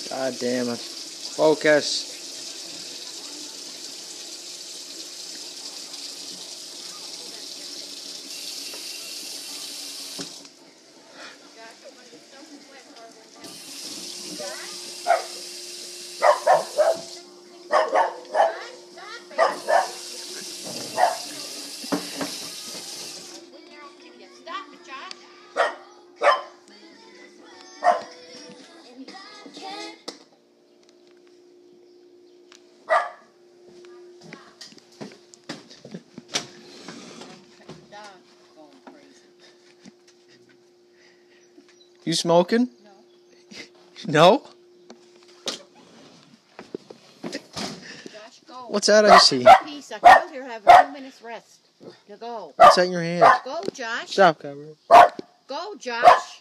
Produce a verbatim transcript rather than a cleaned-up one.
God damn it. Focus. You smoking? No. No? Josh, go. What's that I see? Peace. I told you to have a few minutes rest. To go. What's that in your hand? Go, Josh. Stop, Cobra. Go, Josh.